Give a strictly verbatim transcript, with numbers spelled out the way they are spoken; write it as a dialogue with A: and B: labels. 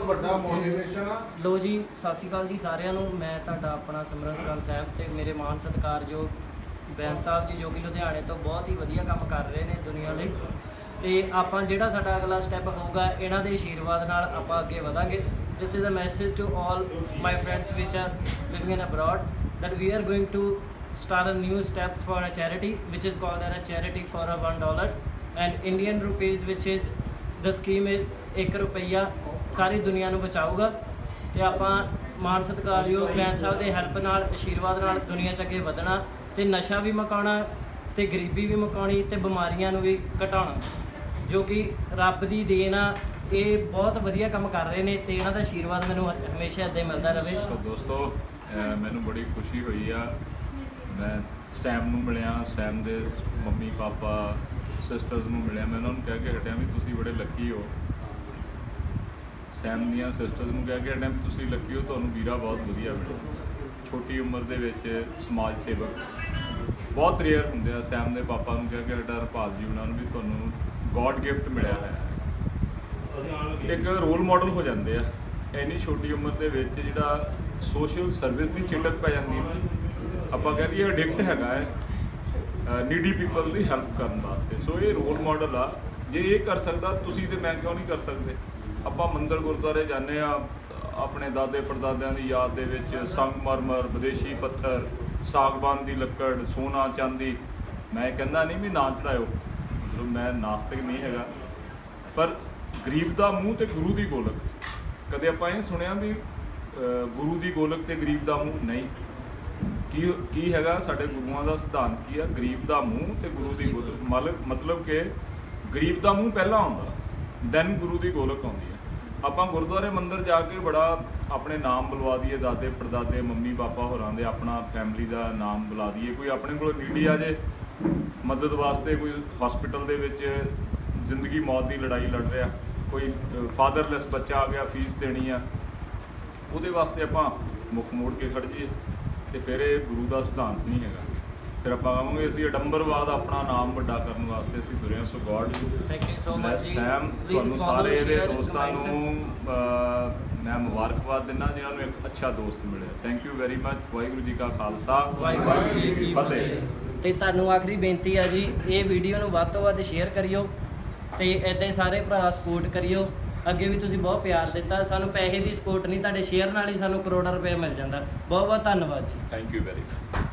A: ਵੱਡਾ ਮੋਟੀਵੇਸ਼ਨ ਆ।
B: लो जी सत श्री अकाल जी सारिਆਂ ਨੂੰ। मैं ਤੁਹਾਡਾ ਆਪਣਾ ਸਿਮਰਨ ਸਿਕੰਦਸਮ ਤੇ ਮੇਰੇ ਮਾਨ ਸਤਿਕਾਰਯੋਗ ਬੈਂਸ ਸਾਹਿਬ ਜੀ ਜੋ ਕਿ ਲੁਧਿਆਣੇ ਤੋਂ ਬਹੁਤ ਹੀ ਵਧੀਆ ਕੰਮ ਕਰ ਰਹੇ ਨੇ ਦੁਨੀਆ ਲਈ। ਤੇ ਆਪਾਂ ਜਿਹੜਾ ਸਾਡਾ ਅਗਲਾ ਸਟੈਪ ਹੋਊਗਾ ਇਹਨਾਂ ਦੇ ਆਸ਼ੀਰਵਾਦ ਨਾਲ ਆਪਾਂ ਅੱਗੇ ਵਧਾਂਗੇ। This is a message to all my friends which are living in abroad that we are going to start a new step for a charity which is called as a charity for a one dollar and Indian rupees which is the scheme is एक रुपया सारी दुनिया ਨੂੰ ਬਚਾਊਗਾ। ਤੇ ਆਪਾਂ ਮਾਨ ਸਤਿਕਾਰਯੋਗ ਬੈਂਸ ਸਾਹਿਬ ਦੇ help ਨਾਲ ਆਸ਼ੀਰਵਾਦ ਨਾਲ ਦੁਨੀਆ 'ਚ ਅੱਗੇ ਵਧਣਾ ਤੇ ਨਸ਼ਾ ਵੀ ਮੁਕਾਉਣਾ ਤੇ ਗਰੀਬੀ ਵੀ ਮੁਕਾਉਣੀ ਤੇ ਬਿਮਾਰੀਆਂ ਨੂੰ ਵੀ ਘਟਾਉਣਾ ਜੋ ਕਿ ਰੱਬ ਦੀ ਦੇਣ ਆ। ਇਹ ਬਹੁਤ ਵਧੀਆ ਕੰਮ ਕਰ ਰਹੇ ਨੇ ਤੇ ਇਹਨਾਂ ਦਾ ਆਸ਼ੀਰਵਾਦ ਮੈਨੂੰ ਹਮੇਸ਼ਾ ਇੱਦਾਂ ਮਿਲਦਾ ਰਹੇ।
C: ਸੋ ਦੋਸਤੋ ਮੈਨੂੰ ਬੜੀ ਖੁਸ਼ੀ ਹੋਈ ਆ, ਮੈਂ ਸੈਮ ਨੂੰ ਮਿਲਿਆ, ਸੈਮ ਦੇ ਮੰਮੀ ਪਾਪਾ ਸਿਸਟਰਸ ਨੂੰ ਮਿਲਿਆ। ਮੈਂ ਉਹਨਾਂ ਨੂੰ ਕਹਿ ਕੇ ਹਟਿਆ ਵੀ ਤੁਸੀਂ ਬੜੇ ਲੱਕੀ ਹੋ। ਸੈਮ ਦੀਆਂ ਸਿਸਟਰਸ ਨੂੰ ਕਹਿ ਕੇ ਹਟਿਆ ਵੀ ਤੁਸੀਂ ਲੱਕੀ ਹੋ, ਤੁਹਾਨੂੰ ਵੀਰਾ ਬਹੁਤ ਵਧੀਆ ਮਿਲਿਆ। ਛੋਟੀ ਉਮਰ ਦੇ ਵਿੱਚ ਸਮਾਜ ਸੇਵਕ ਬਹੁਤ ਰੇਅਰ ਹੁੰਦੇ ਆ। ਸੈਮ ਦੇ ਪਾਪਾ ਨੂੰ ਕਹਿ ਕੇ ਹਟਿਆ ਰਪਾਲ ਜੀ ਉਹਨਾਂ ਨੂੰ ਵੀ ਤੁਹਾਨੂੰ ਗੋਡ ਗਿਫਟ ਮਿਲਿਆ ਹੈ। ਇੱਕ ਰੋਲ ਮਾਡਲ ਹੋ ਜਾਂਦੇ ਆ ਇੰਨੀ ਛੋਟੀ ਉਮਰ ਦੇ ਵਿੱਚ। ਜਿਹੜਾ ਸੋਸ਼ਲ ਸਰਵਿਸ ਦੀ ਚਿੰਤਕ ਪੈ ਜਾਂਦੀ ਹੈ, ਆਪਾਂ ਕਹਿ ਲਈਏ ਅਡਿਕਟ ਹੈਗਾ ਹੈ ਨੀਡੀ ਪੀਪਲ ਦੀ ਹੈਲਪ ਕਰਨ ਵਾਸਤੇ। ਸੋ ਇਹ ਰੋਲ ਮਾਡਲ ਆ। ਜੇ ਇਹ ਕਰ ਸਕਦਾ ਤੁਸੀਂ ਤੇ ਮੈਂ ਕਿਉਂ ਨਹੀਂ ਕਰ ਸਕਦੇ। ਆਪਾਂ ਮੰਦਰ ਗੁਰਦੁਆਰੇ ਜਾਂਦੇ ਆ ਆਪਣੇ ਦਾਦੇ ਪੜਦਾਦਿਆਂ ਦੀ ਯਾਦ ਦੇ ਵਿੱਚ, ਸੰਗਮਰਮਰ, ਵਿਦੇਸ਼ੀ ਪੱਥਰ, ਸਾਗਵਾਨ ਦੀ ਲੱਕੜ, ਸੋਨਾ ਚਾਂਦੀ। ਮੈਂ ਕਹਿੰਦਾ ਨਹੀਂ ਵੀ ਨਾ ਚੜਾਇਓ, ਮਤਲਬ ਮੈਂ ਨਾਸਤਿਕ ਨਹੀਂ ਹੈਗਾ, ਪਰ ਗਰੀਬ ਦਾ ਮੂੰਹ ਤੇ ਗੁਰੂ ਦੀ ਗੋਲਕ। ਕਦੇ ਆਪਾਂ ਇਹ ਸੁਣਿਆ ਵੀ ਗੁਰੂ ਦੀ ਗੋਲਕ ਤੇ ਗਰੀਬ ਦਾ ਮੂੰਹ? ਨਹੀਂ। ਕੀ ਕੀ ਹੈਗਾ ਸਾਡੇ ਗੁਰੂਆਂ ਦਾ ਸਿਧਾਂਤ ਕੀ ਆ? ਗਰੀਬ ਦਾ ਮੂੰਹ ਤੇ ਗੁਰੂ ਦੀ ਗੋਲਕ। ਮਤਲਬ ਕਿ ਗਰੀਬ ਦਾ ਮੂੰਹ ਪਹਿਲਾਂ ਆਉਂਦਾ, ਦੈਨ ਗੁਰੂ ਦੀ ਗੋਲਕ ਆਉਂਦੀ ਹੈ। ਆਪਾਂ ਗੁਰਦੁਆਰੇ ਮੰਦਰ ਜਾ ਕੇ ਬੜਾ ਆਪਣੇ ਨਾਮ ਬੁਲਵਾ ਦਈਏ, ਦਾਦੇ ਪੜਦਾਦੇ ਮੰਮੀ ਪਾਪਾ ਹੋਰਾਂ ਦੇ, ਆਪਣਾ ਫੈਮਿਲੀ ਦਾ ਨਾਮ ਬੁਲਾ ਦਈਏ। ਕੋਈ ਆਪਣੇ ਕੋਲ ਨੀਡੀ ਆ ਜੇ ਮਦਦ ਵਾਸਤੇ, ਕੋਈ ਹਸਪੀਟਲ ਦੇ ਵਿੱਚ ਜ਼ਿੰਦਗੀ ਮੌਤ ਦੀ ਲੜਾਈ ਲੜ ਰਿਹਾ, ਕੋਈ ਫਾਦਰਲੈਸ ਬੱਚਾ ਆ ਗਿਆ, ਫੀਸ ਦੇਣੀ ਆ, ਉਹਦੇ ਵਾਸਤੇ ਆਪਾਂ ਮੁੱਖ ਮੋੜ ਕੇ ਖੜ ਜਾਈਏ ਤੇ ਫਿਰ ਇਹ ਗੁਰੂ ਦਾ ਸਿਧਾਂਤ ਨਹੀਂ ਹੈਗਾ। ਫਿਰ ਆਪਾਂ ਕਹਾਂਗੇ ਅਸੀਂ ਅਡੰਬਰਵਾਦ ਆਪਣਾ ਨਾਮ ਵੱਡਾ ਕਰਨ ਵਾਸਤੇ ਅਸੀਂ ਤੁਰੇ ਹਾਂ। So god
B: thank you so much ji.
C: Sam ਤੁਹਾਨੂੰ ਸਾਰੇ ਇਹਦੇ ਦੋਸਤਾਂ ਨੂੰ ਮੈਂ ਮੁਬਾਰਕਬਾਦ ਦਿੰਦਾ ਜਿਨ੍ਹਾਂ ਨੂੰ ਇੱਕ ਅੱਛਾ ਦੋਸਤ ਮਿਲਿਆ। Thank you very much. Waheguru ji ਕਾ ਖਾਲਸਾ, ਵਾਹਿਗੁਰੂ ਜੀ ਕੀ ਫਤਿਹ।
B: ਤੇ ਤੁਹਾਨੂੰ ਆਖਰੀ ਬੇਨਤੀ ਆ ਜੀ, ਇਹ ਵੀਡੀਓ ਨੂੰ ਵੱਧ ਤੋਂ ਵੱਧ ਸ਼ੇਅਰ ਕਰਿਓ ਤੇ ਇੱਦਾਂ ਹੀ ਸਾਰੇ ਭਰਾ ਸਪੋਰਟ ਕਰਿਓ। ਅੱਗੇ ਵੀ ਤੁਸੀਂ ਬਹੁਤ ਪਿਆਰ ਦਿੱਤਾ ਸਾਨੂੰ। ਪੈਸੇ ਦੀ ਸਪੋਰਟ ਨਹੀਂ, ਤੁਹਾਡੇ ਸ਼ੇਅਰ ਨਾਲ ਹੀ ਸਾਨੂੰ ਕਰੋੜਾਂ ਰੁਪਏ ਮਿਲ ਜਾਂਦਾ। ਬਹੁਤ ਬਹੁਤ ਧੰਨਵਾਦ ਜੀ।
C: Thank you very much.